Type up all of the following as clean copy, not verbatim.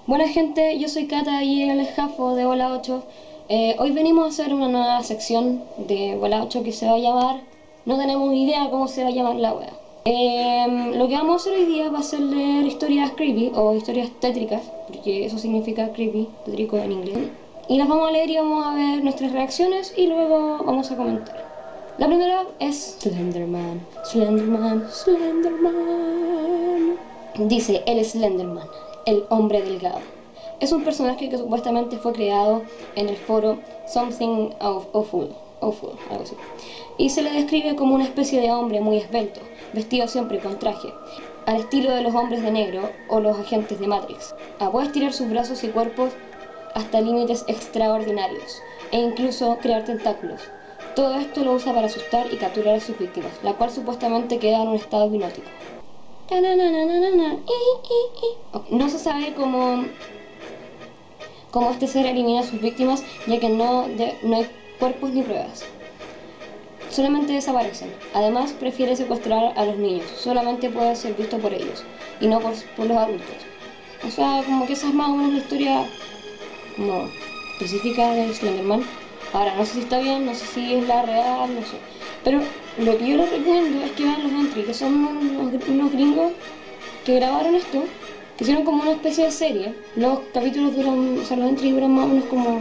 Buena gente, yo soy Cata y el Jafo de Bola 8. Hoy venimos a hacer una nueva sección de Bola 8 que se va a llamar... No tenemos idea cómo se va a llamar la wea. Lo que vamos a hacer hoy día va a ser leer historias creepy o historias tétricas, porque eso significa creepy, tétrico en inglés. Y las vamos a leer y vamos a ver nuestras reacciones y luego vamos a comentar. La primera es Slenderman. Slenderman, Slenderman. Dice el Slenderman, el hombre delgado. Es un personaje que supuestamente fue creado en el foro Something Awful, algo así. Y se le describe como una especie de hombre muy esbelto, vestido siempre con traje, al estilo de los hombres de negro o los agentes de Matrix. Puede estirar sus brazos y cuerpos hasta límites extraordinarios, e incluso crear tentáculos. Todo esto lo usa para asustar y capturar a sus víctimas, la cual supuestamente queda en un estado hipnótico. No se sabe cómo este ser elimina a sus víctimas, ya que no hay cuerpos ni pruebas. Solamente desaparecen. Además, prefiere secuestrar a los niños. Solamente puede ser visto por ellos, y no por los adultos. O sea, como que esa es más o menos la historia como específica de Slenderman. Ahora, no sé si está bien, no sé si es la real, no sé. Pero lo que yo les recomiendo es que vean los entries, que son unos gringos que grabaron esto, que hicieron como una especie de serie. Los capítulos duran, o sea, los entries duran más o menos como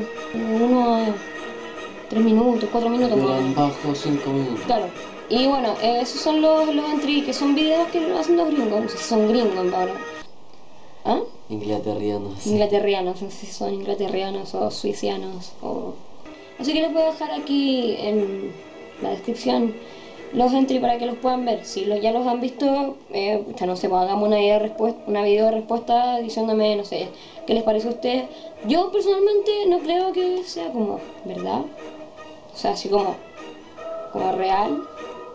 3 minutos, 4 minutos más o Duran menos. bajo 5 minutos. Claro. Y bueno, esos son los entries, que son videos que hacen los gringos, no sé si son gringos ahora. ¿Ah? Inglaterrianos. Inglaterrianos, no sé si son inglaterrianos o suicianos o... Así que les voy a dejar aquí en la descripción los entry para que los puedan ver. Si ya los han visto, ya no sé, pues hagamos una video de respuesta diciéndome, no sé, qué les parece a ustedes. Yo personalmente no creo que sea como, ¿verdad? O sea, así como real.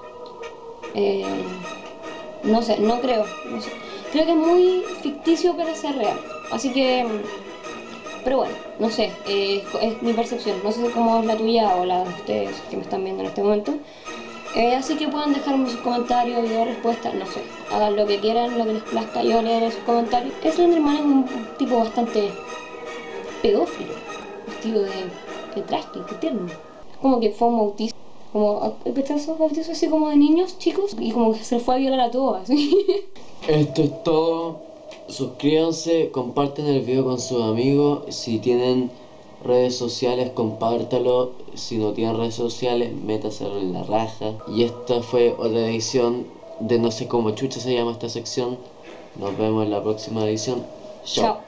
No sé, no creo. No sé. Creo que es muy ficticio para ser real. Así que... Pero bueno, no sé, es mi percepción. No sé cómo es la tuya o la de ustedes que me están viendo en este momento. Así que pueden dejarme sus comentarios, video respuestas, no sé. Hagan lo que quieran, lo que les plazca, yo leeré sus comentarios. Slenderman es un tipo bastante pedófilo, vestido de traje, de tierno. Como que fue un bautizo, como esos bautizos así como de niños chicos, y como que se fue a violar a todos, así. Esto es todo. Suscríbanse, comparten el video con sus amigos. Si tienen redes sociales, compártalo. Si no tienen redes sociales, métaselo en la raja. Y esta fue otra edición de no sé cómo chucha se llama esta sección. Nos vemos en la próxima edición. Chao.